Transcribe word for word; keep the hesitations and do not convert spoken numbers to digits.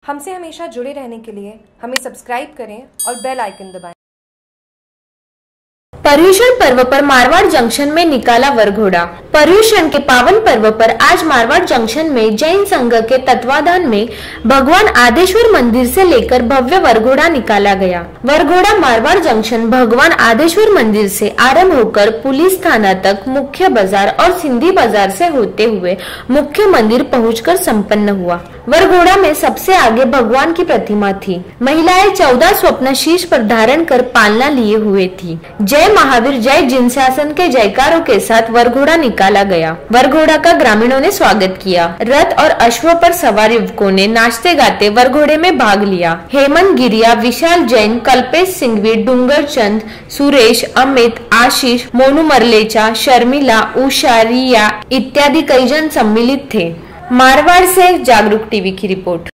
हमसे हमेशा जुड़े रहने के लिए हमें सब्सक्राइब करें और बेल आइकन दबाएं। पर्युषण पर्व पर मारवाड़ जंक्शन में निकाला वरघोड़ा। पर्युषण के पावन पर्व पर आज मारवाड़ जंक्शन में जैन संघ के तत्वाधान में भगवान आदेश्वर मंदिर से लेकर भव्य वरघोड़ा निकाला गया। वरघोड़ा मारवाड़ जंक्शन भगवान आदेश्वर मंदिर से आरंभ होकर पुलिस थाना तक मुख्य बाजार और सिंधी बाजार से होते हुए मुख्य मंदिर पहुंचकर संपन्न हुआ। वरघोड़ा में सबसे आगे भगवान की प्रतिमा थी। महिलाएं चौदह स्वप्न शीश पर धारण कर पालना लिए हुए थी। जय महावीर जय जिनशासन के जयकारों के साथ वरघोड़ा निकाला गया। वरघोड़ा का ग्रामीणों ने स्वागत किया। रथ और अश्व पर सवार युवकों ने नाचते गाते वरघोड़े में भाग लिया। हेमंत गिरिया, विशाल जैन, कल्पेश सिंघवी, डूंगर चंद, सुरेश, अमित, आशीष, मोनू मरलेचा, शर्मिला, उषा, रिया इत्यादि कई जन सम्मिलित थे। मारवाड़ से जागरूक टीवी की रिपोर्ट।